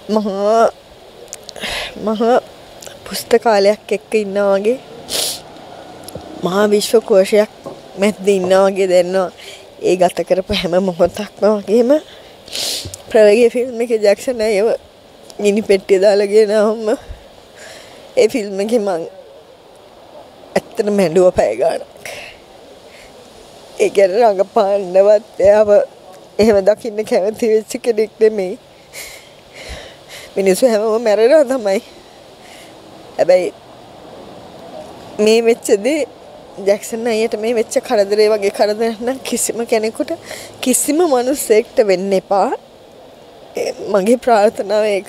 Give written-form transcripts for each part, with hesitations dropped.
මහා පුස්තකාලයක් එක්ක ඉන්නා වගේ මහා විශ්වකෝෂයක් මැද්දේ ඉන්නා වගේ දැනෙනවා. ඒ ගත කරපු හැම මොහොතක්ම වගේම ප්‍රවේගී ෆිල්ම් එකේ ජැක්සන් අයව ගිනි පෙට්ටිය දාලා ගෙනාවම ඒ ෆිල්ම් එකේ මං ඇත්තටම මැඬුවා පැය ගාණක්. ඒ කියන්නේ රඟපාන්නවත් එයාව එහෙම දකින්න කැමති වෙච්ච කෙනෙක් නෙමෙයි. මිනිස්සු හැමෝම මැරෙනවා තමයි. හැබැයි මේ වෙච්ච දේ ජැක්සන් අයියට මේ වෙච්ච කරදරේ වගේ කරදරයක් නම් කිසිම කෙනෙකුට කිසිම මිනිසෙක්ට වෙන්න එපා. මගේ ප්‍රාර්ථනාව ඒක.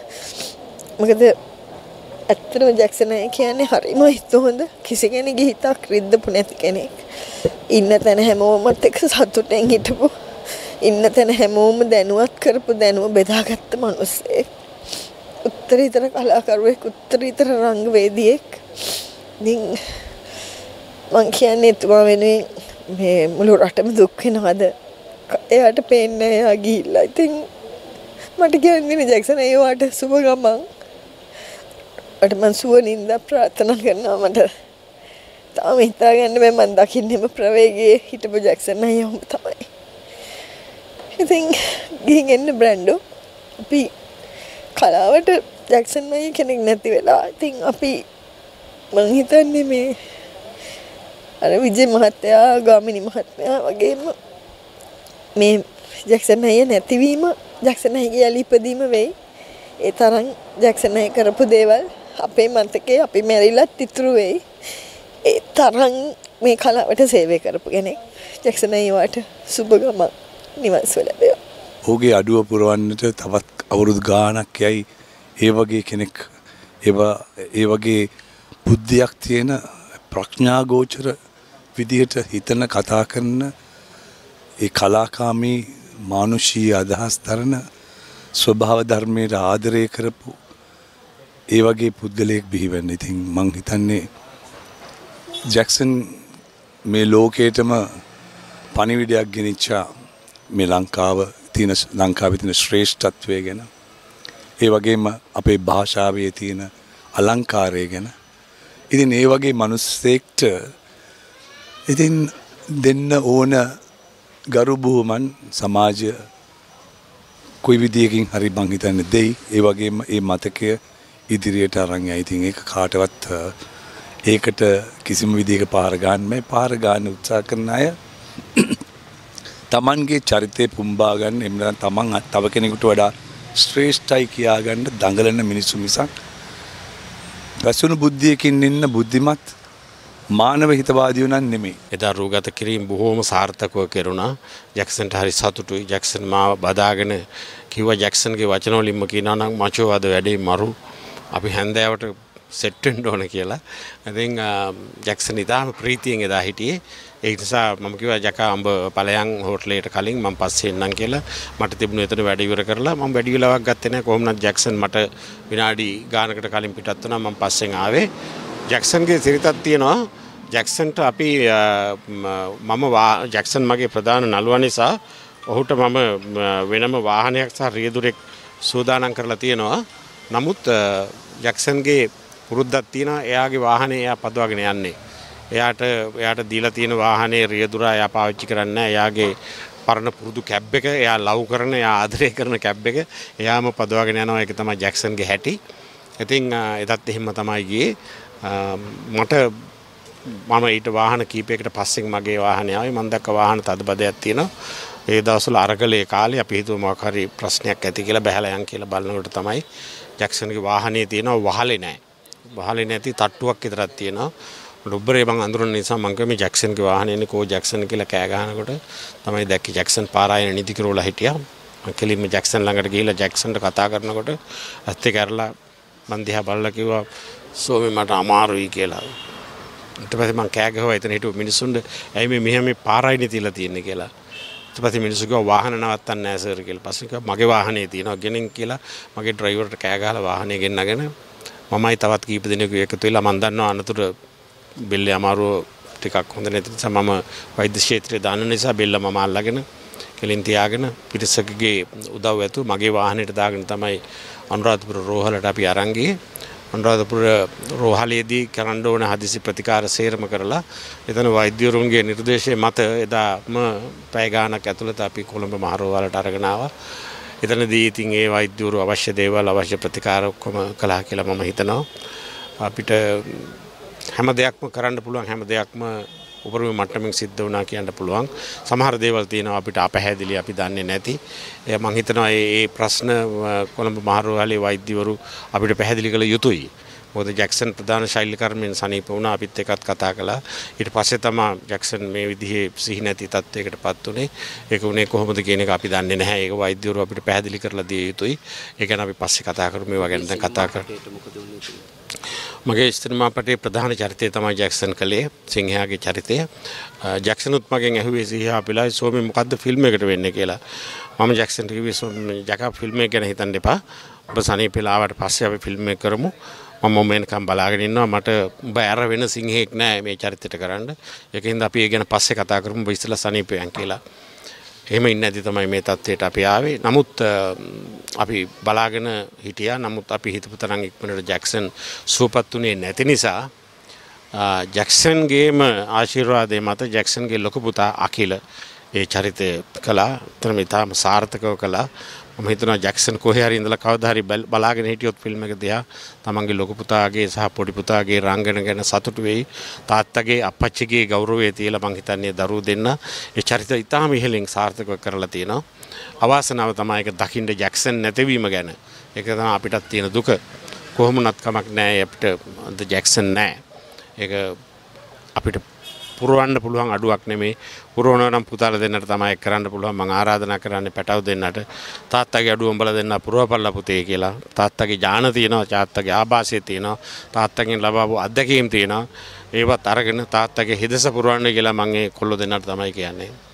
මොකද ඇත්තටම ජැක්සන් අය කියන්නේ හරිම හිත හොඳ කිසි කෙනෙකුගේ හිතක් රිද්දපු නැති කෙනෙක්. ඉන්න තැන හැමෝමත් එක්ක සතුටෙන් හිටපු ඉන්න තැන හැමෝම දැනුවත් කරපු දැනුම බෙදාගත්ත මිනිස්සෙක්. උත්තරීතර කලාකරුවෙක් උත්තරීතර රංගවේදියෙක්. ඉතින් මං කියන්නේ එතුමා වෙනුවෙන් මේ මුළු රටම දුක් වෙනවද? එයාට පේන්නේ එයා ගිහිල්ලා. ඉතින් මට කියන්නේ ජැක්සන් අයියාට සුබ ගමන්. මට මං සුව නින්දා ප්‍රාර්ථනා කරනවා. මට තාම හිතාගන්න බෑ මං දකින්නෙම ප්‍රවේගයේ හිටපු ජැක්සන් අයියා තමයි. ඉතින් ගිහින් එන්න බ්‍රැන්ඩෝ අපි කලාවට ජැක්සන් අයියා කෙනෙක් නැති වෙලා. ඉතින් අපි මං හිතන්නේ මේ අර විජේ මහත්තයා ගාමිණී මහත්මයා වගේම මේ ජැක්සන් අයියා නැතිවීම ජැක්සන් අයියාගේ යලිපදීම වෙයි. ඒ තරම් ජැක්සන් අයියා කරපු දේවල් අපේ මතකේ අපි මැරිලත් ඉතුරු වෙයි. ඒ තරම් මේ කලාවට සේවය කරපු කෙනෙක් ජැක්සන් අයියාට සුබ ගමන් නිවන් සුව ලැබේවා. ඔහුගේ අඩුව පුරවන්නට තවත් අවුරුදු ගාණක් යයි. ඒ වගේ කෙනෙක් ඒ වගේ බුද්ධියක් තියෙන ප්‍රඥා ගෝචර විදිහට හිතන කතා කරන ඒ කලාකාමී මානුෂීය අදහස් දරන ස්වභාව ධර්මයට ආදරය කරපු ඒ වගේ පුද්ගලයෙක් බිහි වෙන්න. ඉතින් මං හිතන්නේ ජැක්සන් මේ ලෝකේටම පණිවිඩයක් ගෙනිච්චා මේ ලංකාවේ තියෙන ශ්‍රේෂ්ඨත්වය ගැන. ඒ වගේම අපේ භාෂාවේ තියෙන අලංකාරය ගැන. ඉතින් ඒ වගේ මිනිස්සෙක්ට ඉතින් දෙන්න ඕන ගරු බුහුමන් සමාජය කොයි විදියකින් හරි මං හිතන්නේ දෙයි. ඒ වගේම ඒ මතකය ඉදිරියට අරන් යයි. ඉතින් ඒක කාටවත් ඒකට කිසිම විදියක පාර ගන්න මේ පාර ගන්න උත්සාහ කරන අය තමන්ගේ චරිතය පුම්බා ගන්න එහෙම නැත්නම් තමන් තව කෙනෙකුට වඩා ශ්‍රේෂ්ඨයි කියා ගන්න දඟලන මිනිස්සු මිසක් වැසුණු බුද්ධියකින් ඉන්න බුද්ධිමත් මානව හිතවාදියෝ නම් නෙමෙයි. එදා රූගත කිරීම බොහෝම සාර්ථකව කෙරුණා. ජැක්සන්ට හරි සතුටුයි. ජැක්සන් මාව බදාගෙන කිව්වා ජැක්සන්ගේ වචන වලින්ම කියනවා නම් මචෝ අද වැඩේ මරු. අපි හැන්දෑවට සෙට් වෙන්න ඕන කියලා. ඉතින් ජැක්සන් ඉතාලම ප්‍රීතියෙන් එදා හිටියේ. ඒ නිසා මම කිව්වා ජකා අඹ ඵලයන් හෝටලයට කලින් මම පස්සේ එන්නම් කියලා. මට තිබුණේ එතන වැඩ ඉවර කරලා මම වැඩි වෙලාවක් ගත්තේ නැහැ. කොහොමවත් ජැක්සන් මට විනාඩි ගානකට කලින් පිටත් වුණා. මම පස්සෙන් ආවේ. ජැක්සන්ගේ සිරිතක් තියෙනවා. ජැක්සන්ට අපි ජැක්සන් මගේ ප්‍රධාන නළුවා නිසා ඔහුට මම වෙනම වාහනයක් සහ රියදුරෙක් සූදානම් කරලා තියෙනවා. නමුත් ජැක්සන්ගේ පුරුද්දක් තියෙනවා. එයාගේ වාහනේ එයා පදවගෙන යන්නේ. එයාට දීලා තියෙන වාහනේ රියදුර එයා පාවිච්චි කරන්නේ නැහැ. එයාගේ පරණ පුරුදු කැබ් එක එයා ලව් කරන එයා ආදරය කරන කැබ් එක එයාම පදවගෙන යනවා. ඒක තමයි ජැක්සන්ගේ හැටි. ඉතින් එදත් එහෙම තමයි ගියේ. මම ඊට වාහන කීපයකට පස්සෙන් මගේ වාහනේ ආවේ. මම දැක්ක වාහන තදබදයක් තියෙනවා. ඒ දවස්වල අරගලේ කාලේ අපි හිතුව මොකක් හරි ප්‍රශ්නයක් ඇති කියලා බහැලා යන් කියලා බලනකොට තමයි ජැක්සන්ගේ වාහනේ තියෙනවා වහලේ නැහැ. වහලේ නැති තට්ටුවක් විතරක් තියෙනවා. ඩොබ්බරේ මං අඳුරන නිසා මං කිව්වේ මේ ජැක්සන්ගේ වාහනේ ඉන්නේ කෝ ජැක්සන් කියලා කෑ ගහනකොට තමයි දැක්කේ ජැක්සන් පාරායන නිදි කරවලා හිටියා. මං කෙලින්ම ජැක්සන් ළඟට ගිහිල්ලා ජැක්සන්ට කතා කරනකොට ඇත්තේ කරලා මං දිහා බලලා කිව්වා සෝමේ මට අමාරුයි කියලා. ඊට පස්සේ මං කෑ ගහුවා එතන හිටපු මිනිස්සුන්ට ඇයි මෙහෙම මේ පාරායනේ තියලා තියෙන්නේ කියලා. ඊට පස්සේ මිනිස්සු කිව්වා වාහන නවත්තන්න නෑ සර් කියලා. පස්සේ කිව්වා මගේ වාහනේ තියෙනවා ගෙනින් කියලා මගේ ඩ්‍රයිවර්ට කෑ ගහලා වාහනේ ගෙන්නගෙන මමයි තවත් කීප දෙනෙකු එකතු වෙලා මං දන්නවා අනතුරු බෙල්ලේ අමාරුව ටිකක් හොඳ නැති නිසා මම වෛද්‍ය ක්ෂේත්‍රයේ දාන නිසා බෙල්ල මම අල්ලගෙන කෙලින් තියාගෙන පිරිසකගේ උදව් ඇතුව මගේ වාහනේට දාගෙන තමයි අනුරාධපුර රෝහලට අපි අරන් ගියේ. අනුරාධපුර රෝහලේදී කරන්න ඕන හදිසි ප්‍රතිකාර සේරම කරලා එතන වෛද්‍යවරුන්ගේ නිර්දේශය මත එදාම පැය ගාණක් ඇතුළත අපි කොළඹ මහ රෝහලට අරගෙන ආවා. එතනදී ඉතින් ඒ වෛද්‍යවරු අවශ්‍ය දේවල් අවශ්‍ය ප්‍රතිකාර ඔක්කොම කළා කියලා මම හිතනවා. අපිට හැම දෙයක්ම කරන්න පුළුවන්, හැම දෙයක්ම උපරිම මට්ටමින් සිද්ධ වුණා කියන්න පුළුවන්. සමහර දේවල් තියෙනවා අපිට අපැහැදිලි, අපි දන්නේ නැති. මම හිතනවා මේ ප්‍රශ්න කොළඹ මහ රෝහලේ වෛද්‍යවරු අපිට පැහැදිලි කළ යුතුයි. මොකද ජැක්සන් ප්‍රධාන ශෛල්‍යකර්මයෙන් සනීප වුණා, අපිත් එක්කත් කතා කළා. ඊට පස්සේ තමයි ජැක්සන් මේ විදිහේ සිහි නැති තත්යකටපත් උනේ. ඒක උනේ කොහොමද කියන එක අපි දන්නේ නැහැ. ඒක වෛද්‍යවරු අපිට පැහැදිලි කරලා දිය යුතුයි. ඒ ගැන අපි පස්සේ කතා කරමු. මේවා ගැන දැන් කතා කරමු. මගේ සිනමා පටේ ප්‍රධාන චරිතය තමයි ජැක්සන් කළේ, සිංහයාගේ චරිතය. ජැක්සනුත් මගෙන් ඇහුවේ සිංහයා පිළයි සෝමි මොකද්ද ෆිල්ම් එකට වෙන්නේ කියලා. මම ජැක්සන්ට කිව්වේ සෝමි ජකා ෆිල්ම් එක ගැන හිතන්න එපා. ඔබ සනීප වෙලාවට පස්සේ අපි ෆිල්ම් එක කරමු. මම මොමෙන්කම් බලාගෙන ඉන්නවා. මට ඔබ ඇර වෙන සිංහෙක් නෑ මේ චරිතයට කරන්න. ඒකින්ද අපි ඒ ගැන පස්සේ කතා කරමු. ඔබ ඉස්සෙල්ලා සනීප වෙන් කියලා. එහෙම ඉන්නේ නැති තමයි මේ තත්ත්වයට අපි ආවේ. නමුත් අපි බලාගෙන හිටියා. නමුත් අපි හිතපු තරම් ඉක්මනට ජැක්සන් සුවපත් උනේ නැති නිසා ජැක්සන්ගේම ආශිර්වාදයේ මත ජැක්සන්ගේ ලොකු පුතා අකිල ඒ චරිතය කළා. එතනම ඉතාම සාර්ථකව කළා. මම හිතනවා ජැක්සන් කොහේ හරි ඉඳලා කවදා හරි බලාගෙන හිටියොත් ෆිල්ම් එක දිහා තමන්ගේ ලොකු පුතාගේ සහ පොඩි පුතාගේ රංගන ගැන සතුටු වෙයි. තාත්තගේ අප්පච්චිගේ ගෞරවය තියලා මං හිතන්නේ දරුවෝ දෙන්න ඒ චරිත ඉතාම ඉහළින් සාර්ථකව කරලා තියෙනවා. අවාසනාව තමයි ඒක දකින්න ජැක්සන් නැතිවීම ගැන. ඒක තමයි අපිටත් තියෙන දුක. කොහොමුණත් කමක් නැහැ අපිට අද ජැක්සන් නැහැ. ඒක අපිට පුරවන්න පුළුවන් අඩුවක් නෙමෙයි. පුරවනවා නම් පුතාලා දෙන්නට තමයි කරන්න පුළුවන්. මම ආරාධනා කරන්නේ පැටව දෙන්නට තාත්තගේ අඩුව උඹලා දෙන්න පුරවපල්ලා පුතේ කියලා. තාත්තගේ ඥාන තියෙනවා, තාත්තගේ ආభాසය තියෙනවා, තාත්තගෙන් ලබාවු අත්දැකීම් තියෙනවා. ඒවත් අරගෙන තාත්තගේ හිදස පුරවන්න කියලා මම ඒ කොල්ලෝ දෙන්නට තමයි කියන්නේ.